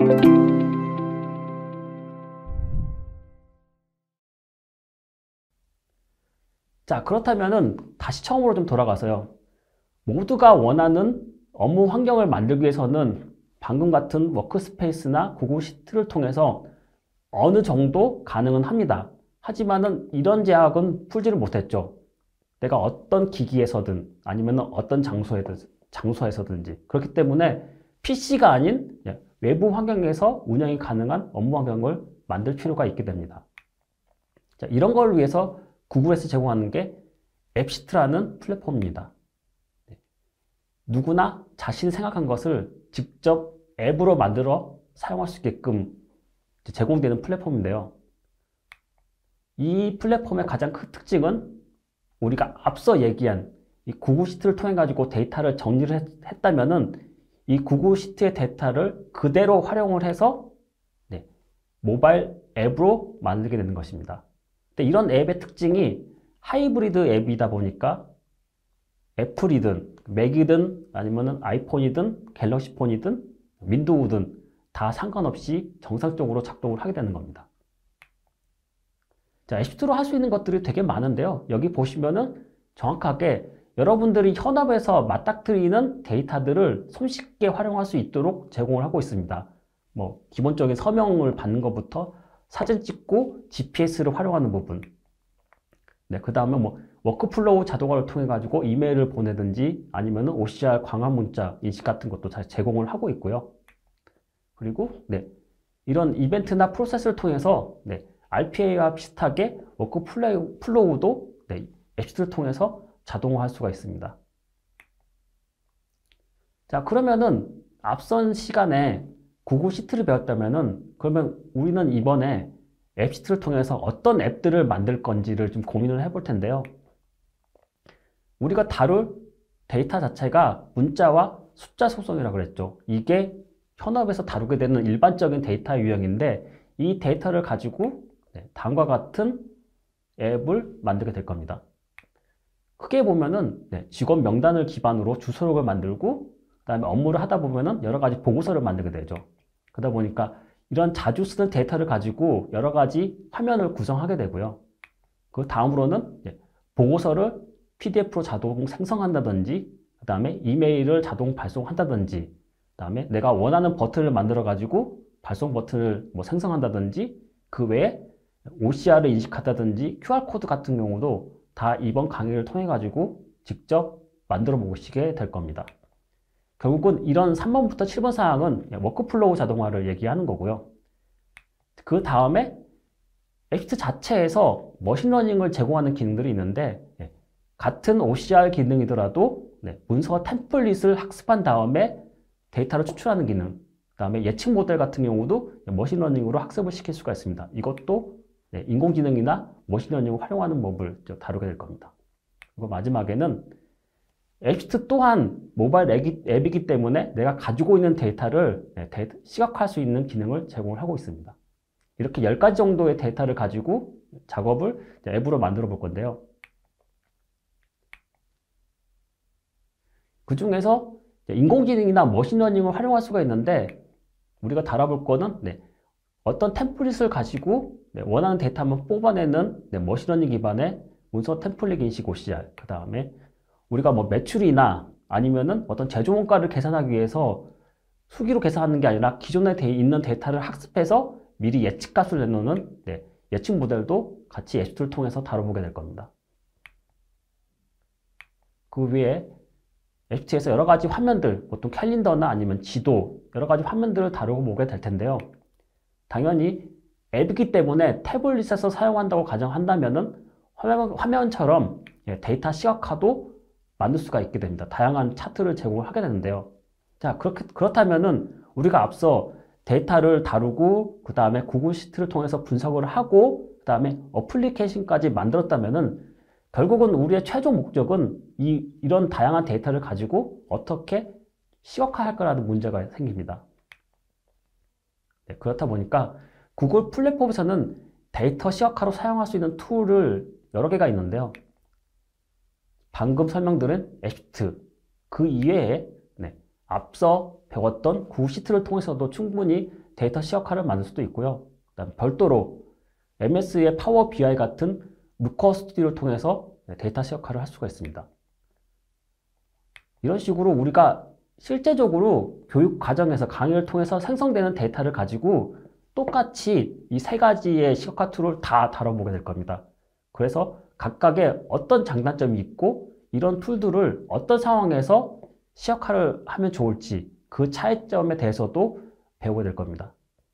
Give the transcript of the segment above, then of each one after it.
자, 그렇다면은 다시 처음으로 좀 돌아가서요. 모두가 원하는 업무 환경을 만들기 위해서는 방금 같은 워크스페이스나 구글 시트를 통해서 어느 정도 가능은 합니다. 하지만은 이런 제약은 풀지를 못했죠. 내가 어떤 기기에서든 아니면 어떤 장소에서든지. 그렇기 때문에 PC가 아닌 외부 환경에서 운영이 가능한 업무 환경을 만들 필요가 있게 됩니다. 자, 이런 걸 위해서 구글에서 제공하는 게 앱시트라는 플랫폼입니다. 누구나 자신이 생각한 것을 직접 앱으로 만들어 사용할 수 있게끔 제공되는 플랫폼인데요. 이 플랫폼의 가장 큰 특징은 우리가 앞서 얘기한 이 구글 시트를 통해 가지고 데이터를 정리를 했다면은 이 구글 시트의 데이터를 그대로 활용을 해서 모바일 앱으로 만들게 되는 것입니다. 근데 이런 앱의 특징이 하이브리드 앱이다 보니까 애플이든 맥이든 아니면 아이폰이든 갤럭시 폰이든 윈도우든 다 상관없이 정상적으로 작동을 하게 되는 겁니다. 자, 앱시트로 할 수 있는 것들이 되게 많은데요. 여기 보시면은 정확하게 여러분들이 현업에서 맞닥뜨리는 데이터들을 손쉽게 활용할 수 있도록 제공을 하고 있습니다. 뭐 기본적인 서명을 받는 것부터 사진 찍고 GPS를 활용하는 부분, 그 다음에 뭐 워크플로우 자동화를 통해 가지고 이메일을 보내든지 아니면 OCR 광화 문자 인식 같은 것도 잘 제공을 하고 있고요. 그리고 이런 이벤트나 프로세스를 통해서 RPA와 비슷하게 워크플로우도 앱시트를 통해서 자동화할 수가 있습니다. 자, 그러면은 앞선 시간에 구글 시트를 배웠다면은 그러면 우리는 이번에 앱시트를 통해서 어떤 앱들을 만들 건지를 좀 고민을 해볼 텐데요. 우리가 다룰 데이터 자체가 문자와 숫자 속성이라고 그랬죠. 이게 현업에서 다루게 되는 일반적인 데이터 유형인데 이 데이터를 가지고 다음과 같은 앱을 만들게 될 겁니다. 크게 보면은 직원 명단을 기반으로 주소록을 만들고 그다음에 업무를 하다 보면은 여러 가지 보고서를 만들게 되죠. 그러다 보니까 이런 자주 쓰는 데이터를 가지고 여러 가지 화면을 구성하게 되고요. 그 다음으로는 보고서를 PDF로 자동 생성한다든지 그 다음에 이메일을 자동 발송한다든지 그 다음에 내가 원하는 버튼을 만들어 가지고 발송 버튼을 뭐 생성한다든지 그 외에 OCR을 인식한다든지 QR코드 같은 경우도 다 이번 강의를 통해 가지고 직접 만들어 보시게 될 겁니다. 결국은 이런 3번부터 7번 사항은 워크플로우 자동화를 얘기하는 거고요. 그 다음에 앱시트 자체에서 머신러닝을 제공하는 기능들이 있는데 같은 OCR 기능이더라도 문서 템플릿을 학습한 다음에 데이터를 추출하는 기능, 그 다음에 예측 모델 같은 경우도 머신러닝으로 학습을 시킬 수가 있습니다. 이것도 인공지능이나 머신러닝을 활용하는 법을 다루게 될 겁니다. 그리고 마지막에는 앱시트 또한 모바일 앱이기 때문에 내가 가지고 있는 데이터를 시각화할 수 있는 기능을 제공을 하고 있습니다. 이렇게 10가지 정도의 데이터를 가지고 작업을 앱으로 만들어 볼 건데요. 그 중에서 인공지능이나 머신러닝을 활용할 수가 있는데 우리가 다뤄볼 거는 어떤 템플릿을 가지고 원하는 데이터만 뽑아내는 머신러닝 기반의 문서 템플릿 인식 OCR, 그 다음에 우리가 뭐 매출이나 아니면은 어떤 제조 원가를 계산하기 위해서 수기로 계산하는 게 아니라 기존에 있는 데이터를 학습해서 미리 예측값을 내놓는 예측 모델도 같이 앱시트를 통해서 다뤄보게 될 겁니다. 그 위에 앱시트에서 여러 가지 화면들, 보통 캘린더나 아니면 지도, 여러 가지 화면들을 다루고 보게 될 텐데요. 당연히 앱이기 때문에 태블릿에서 사용한다고 가정한다면은 화면처럼 데이터 시각화도 만들 수가 있게 됩니다. 다양한 차트를 제공하게 되는데요. 자, 그렇다면은 우리가 앞서 데이터를 다루고 그 다음에 구글 시트를 통해서 분석을 하고 그 다음에 어플리케이션까지 만들었다면은 결국은 우리의 최종 목적은 이런 다양한 데이터를 가지고 어떻게 시각화할 거라는 문제가 생깁니다. 그렇다 보니까 구글 플랫폼에서는 데이터 시각화로 사용할 수 있는 툴을 여러 개가 있는데요. 방금 설명드린 앱시트 그 이외에 앞서 배웠던 구글 시트를 통해서도 충분히 데이터 시각화를 만들 수도 있고요. 그다음 별도로 MS의 파워 BI 같은 루커 스튜디오를 통해서 데이터 시각화를 할 수가 있습니다. 이런 식으로 우리가 실제적으로 교육 과정에서 강의를 통해서 생성되는 데이터를 가지고 똑같이 이 세 가지의 시각화 툴을 다 다뤄보게 될 겁니다. 그래서 각각의 어떤 장단점이 있고 이런 툴들을 어떤 상황에서 시각화를 하면 좋을지 그 차이점에 대해서도 배우게 될 겁니다.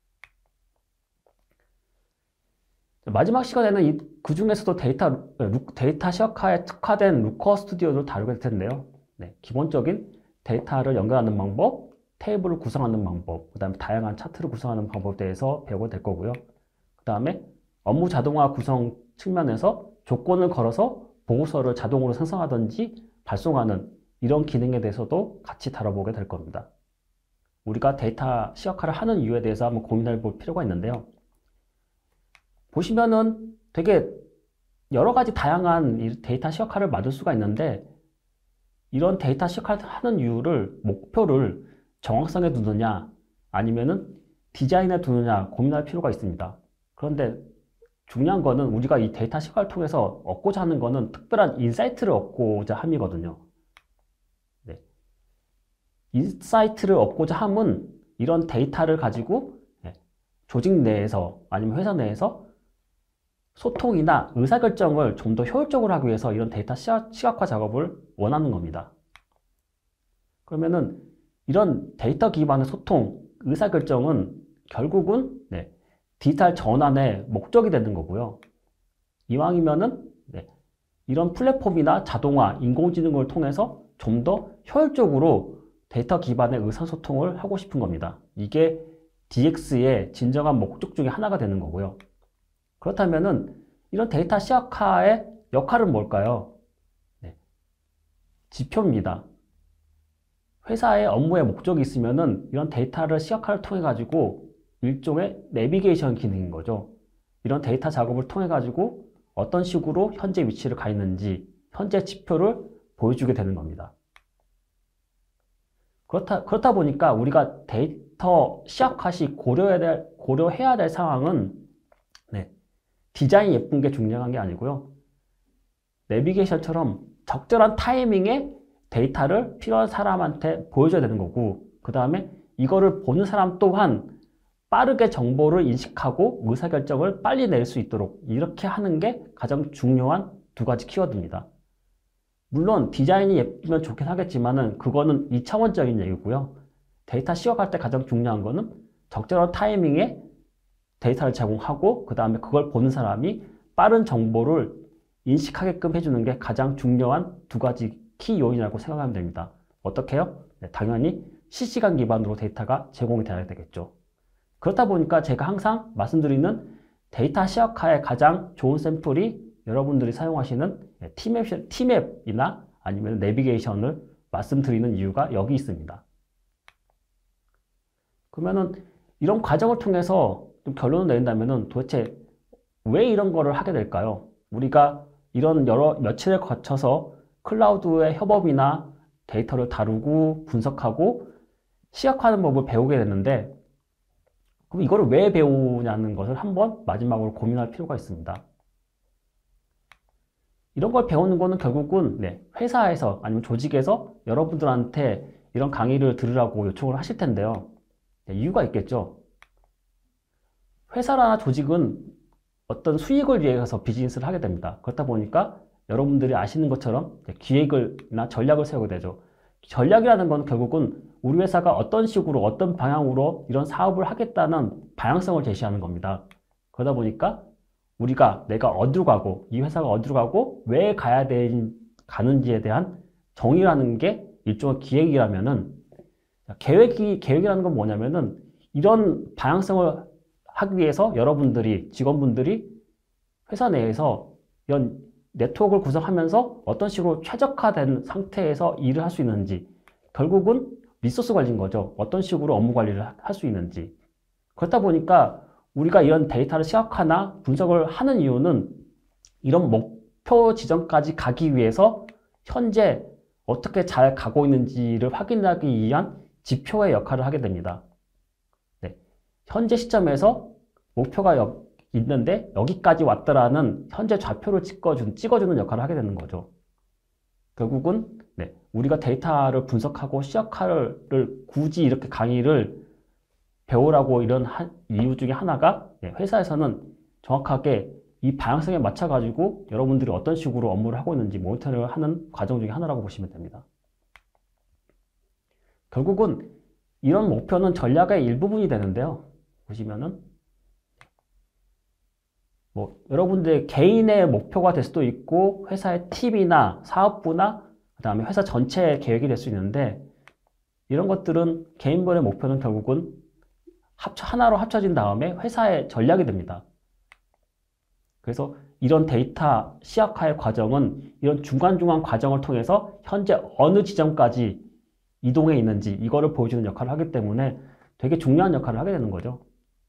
마지막 시간에는 그 중에서도 데이터 시각화에 특화된 루커 스튜디오를 다루게 될 텐데요. 기본적인 데이터를 연결하는 방법, 테이블을 구성하는 방법, 그 다음에 다양한 차트를 구성하는 방법에 대해서 배우게 될 거고요. 그 다음에 업무 자동화 구성 측면에서 조건을 걸어서 보고서를 자동으로 생성하든지 발송하는 이런 기능에 대해서도 같이 다뤄보게 될 겁니다. 우리가 데이터 시각화를 하는 이유에 대해서 한번 고민해 볼 필요가 있는데요. 보시면은 되게 여러 가지 다양한 데이터 시각화를 만들 수가 있는데 이런 데이터 시각화를 하는 이유를 목표를 정확성에 두느냐 아니면은 디자인에 두느냐 고민할 필요가 있습니다. 그런데 중요한 거는 우리가 이 데이터 시각화를 통해서 얻고자 하는 거는 특별한 인사이트를 얻고자 함이거든요. 인사이트를 얻고자 함은 이런 데이터를 가지고 조직 내에서 아니면 회사 내에서 소통이나 의사결정을 좀 더 효율적으로 하기 위해서 이런 데이터 시각화 작업을 원하는 겁니다. 그러면은 이런 데이터 기반의 소통, 의사결정은 결국은 디지털 전환의 목적이 되는 거고요. 이왕이면은 이런 플랫폼이나 자동화, 인공지능을 통해서 좀 더 효율적으로 데이터 기반의 의사소통을 하고 싶은 겁니다. 이게 DX의 진정한 목적 중에 하나가 되는 거고요. 그렇다면은 이런 데이터 시각화의 역할은 뭘까요? 지표입니다. 회사의 업무의 목적이 있으면은 이런 데이터를 시각화를 통해 가지고 일종의 내비게이션 기능인 거죠. 이런 데이터 작업을 통해 가지고 어떤 식으로 현재 위치를 가 있는지 현재 지표를 보여주게 되는 겁니다. 그렇다 보니까 우리가 데이터 시각화 시 고려해야 될 상황은 디자인이 예쁜 게 중요한 게 아니고요. 내비게이션처럼 적절한 타이밍에 데이터를 필요한 사람한테 보여줘야 되는 거고 그 다음에 이거를 보는 사람 또한 빠르게 정보를 인식하고 의사결정을 빨리 낼 수 있도록 이렇게 하는 게 가장 중요한 두 가지 키워드입니다. 물론 디자인이 예쁘면 좋긴 하겠지만은 그거는 2차원적인 얘기고요. 데이터 시각할 때 가장 중요한 거는 적절한 타이밍에 데이터를 제공하고 그 다음에 그걸 보는 사람이 빠른 정보를 인식하게끔 해주는 게 가장 중요한 두 가지 키 요인이라고 생각하면 됩니다. 어떻게 해요? 당연히 실시간 기반으로 데이터가 제공이 돼야 되겠죠. 그렇다 보니까 제가 항상 말씀드리는 데이터 시각화의 가장 좋은 샘플이 여러분들이 사용하시는 T맵이나 아니면 내비게이션을 말씀드리는 이유가 여기 있습니다. 그러면은 이런 과정을 통해서 좀 결론을 내린다면은 도대체 왜 이런 거를 하게 될까요? 우리가 이런 며칠을 거쳐서 클라우드의 협업이나 데이터를 다루고 분석하고 시각화하는 법을 배우게 됐는데 그럼 이거를 왜 배우냐는 것을 한번 마지막으로 고민할 필요가 있습니다. 이런 걸 배우는 거는 결국은 회사에서 아니면 조직에서 여러분들한테 이런 강의를 들으라고 요청을 하실 텐데요. 이유가 있겠죠. 회사나 조직은 어떤 수익을 위해서 비즈니스를 하게 됩니다. 그렇다 보니까 여러분들이 아시는 것처럼 기획이나 전략을 세우게 되죠. 전략이라는 건 결국은 우리 회사가 어떤 식으로 어떤 방향으로 이런 사업을 하겠다는 방향성을 제시하는 겁니다. 그러다 보니까 내가 어디로 가고 이 회사가 어디로 가고 왜 가는지에 대한 정의라는 게 일종의 기획이라면은 계획이라는 건 뭐냐면은 이런 방향성을 하기 위해서 여러분들이 직원분들이 회사 내에서 이런 네트워크를 구성하면서 어떤 식으로 최적화된 상태에서 일을 할 수 있는지 결국은 리소스 관리인 거죠. 어떤 식으로 업무 관리를 할 수 있는지. 그렇다 보니까 우리가 이런 데이터를 시각화나 분석을 하는 이유는 이런 목표 지점까지 가기 위해서 현재 어떻게 잘 가고 있는지를 확인하기 위한 지표의 역할을 하게 됩니다. 현재 시점에서 목표가 있는데 여기까지 왔더라는 현재 좌표를 찍어주는 역할을 하게 되는 거죠. 결국은 우리가 데이터를 분석하고 시역화를 굳이 이렇게 강의를 배우라고 이런 이유 중에 하나가 회사에서는 정확하게 이 방향성에 맞춰가지고 여러분들이 어떤 식으로 업무를 하고 있는지 모니터링을 하는 과정 중에 하나라고 보시면 됩니다. 결국은 이런 목표는 전략의 일부분이 되는데요. 보시면은 여러분들의 개인의 목표가 될 수도 있고 회사의 팀이나 사업부나 그 다음에 회사 전체의 계획이 될 수 있는데 이런 것들은 개인별의 목표는 결국은 하나로 합쳐진 다음에 회사의 전략이 됩니다. 그래서 이런 데이터 시약화의 과정은 이런 중간중간 과정을 통해서 현재 어느 지점까지 이동해 있는지 이거를 보여주는 역할을 하기 때문에 되게 중요한 역할을 하게 되는 거죠.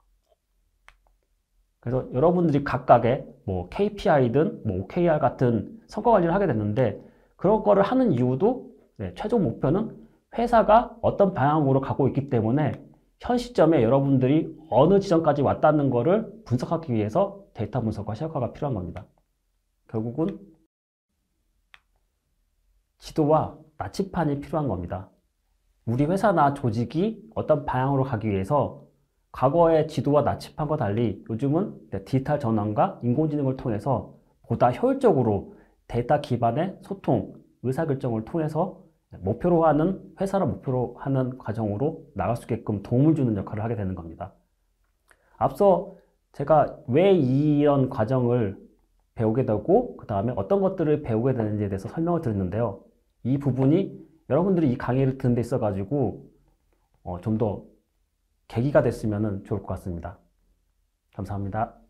그래서 여러분들이 각각의 KPI든 OKR 같은 성과 관리를 하게 됐는데 그런 거를 하는 이유도 최종 목표는 회사가 어떤 방향으로 가고 있기 때문에 현 시점에 여러분들이 어느 지점까지 왔다는 거를 분석하기 위해서 데이터 분석과 시각화가 필요한 겁니다. 결국은 지도와 나침판이 필요한 겁니다. 우리 회사나 조직이 어떤 방향으로 가기 위해서 과거의 지도와 나침판과 달리 요즘은 디지털 전환과 인공지능을 통해서 보다 효율적으로 데이터 기반의 소통, 의사결정을 통해서 목표로 하는, 회사를 목표로 하는 과정으로 나갈 수 있게끔 도움을 주는 역할을 하게 되는 겁니다. 앞서 제가 왜 이런 과정을 배우게 되고 그 다음에 어떤 것들을 배우게 되는지에 대해서 설명을 드렸는데요. 이 부분이 여러분들이 이 강의를 듣는 데 있어 가지고 좀 더 계기가 됐으면 좋을 것 같습니다. 감사합니다.